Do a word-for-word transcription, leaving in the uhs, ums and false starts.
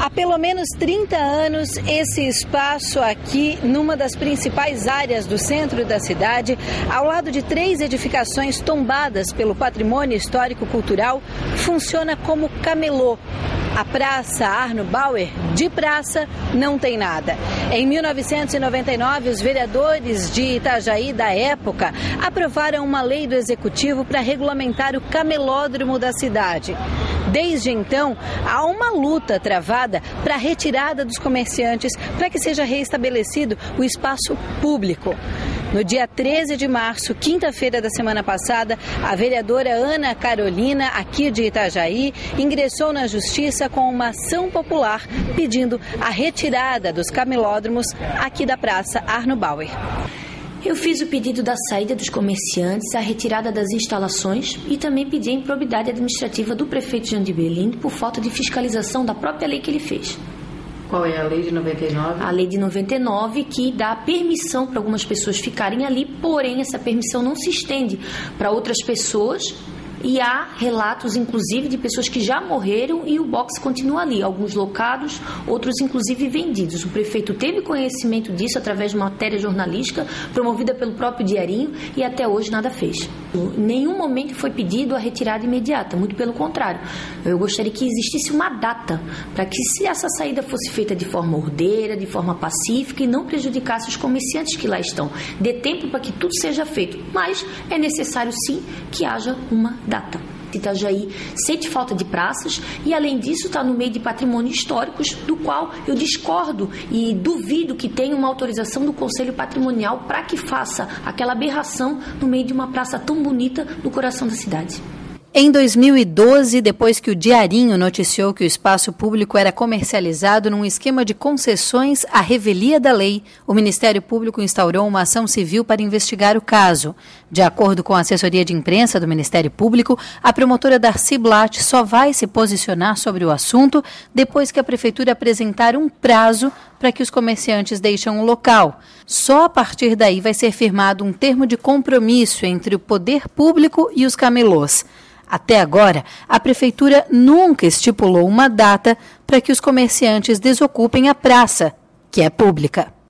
Há pelo menos trinta anos, esse espaço aqui, numa das principais áreas do centro da cidade, ao lado de três edificações tombadas pelo patrimônio histórico-cultural, funciona como camelô. A Praça Arno Bauer, de praça, não tem nada. Em mil novecentos e noventa e nove, os vereadores de Itajaí da época aprovaram uma lei do Executivo para regulamentar o camelódromo da cidade. Desde então, há uma luta travada para a retirada dos comerciantes para que seja reestabelecido o espaço público. No dia treze de março, quinta-feira da semana passada, a vereadora Ana Carolina, aqui de Itajaí, ingressou na Justiça com uma ação popular pedindo a retirada dos camelódromos aqui da Praça Arno Bauer. Eu fiz o pedido da saída dos comerciantes, a retirada das instalações e também pedi a improbidade administrativa do prefeito Jandir Berlindo por falta de fiscalização da própria lei que ele fez. Qual é a lei de noventa e nove? A lei de noventa e nove, que dá permissão para algumas pessoas ficarem ali, porém essa permissão não se estende para outras pessoas. E há relatos, inclusive, de pessoas que já morreram e o box continua ali, alguns locados, outros, inclusive, vendidos. O prefeito teve conhecimento disso através de uma matéria jornalística promovida pelo próprio Diarinho e até hoje nada fez. Em nenhum momento foi pedido a retirada imediata, muito pelo contrário. Eu gostaria que existisse uma data para que, se essa saída fosse feita de forma ordeira, de forma pacífica e não prejudicasse os comerciantes que lá estão. Dê tempo para que tudo seja feito, mas é necessário, sim, que haja uma data. Itajaí sente falta de praças e, além disso, está no meio de patrimônios históricos, do qual eu discordo e duvido que tenha uma autorização do Conselho Patrimonial para que faça aquela aberração no meio de uma praça tão bonita no coração da cidade. Em dois mil e doze, depois que o Diarinho noticiou que o espaço público era comercializado num esquema de concessões à revelia da lei, o Ministério Público instaurou uma ação civil para investigar o caso. De acordo com a assessoria de imprensa do Ministério Público, a promotora Darcy Blatt só vai se posicionar sobre o assunto depois que a Prefeitura apresentar um prazo para que os comerciantes deixem o local. Só a partir daí vai ser firmado um termo de compromisso entre o poder público e os camelôs. Até agora, a Prefeitura nunca estipulou uma data para que os comerciantes desocupem a praça, que é pública.